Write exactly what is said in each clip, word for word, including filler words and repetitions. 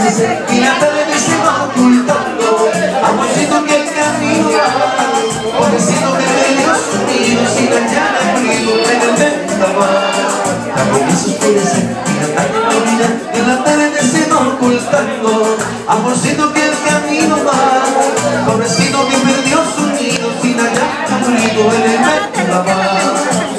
y la tarde se va ocultando. Amorcito que el camino va, pobrecito que perdió su nido, sin hallar abrigo en el vendaval. También suspirece y la tarde no olvida, y la tarde se va ocultando. Amorcito que el camino va, pobrecito que perdió su nido, sin hallar abrigo en el vendaval.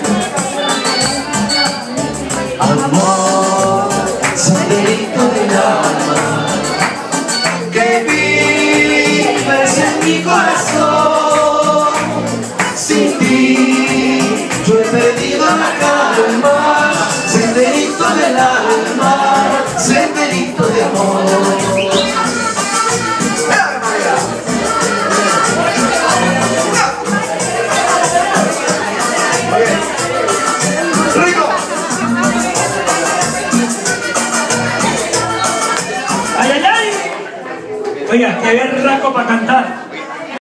Amor, senderito del alma, que vives en mi corazón. Sin ti yo he perdido la calma. Senderito del alma, senderito de amor. Oiga, qué berraco para cantar.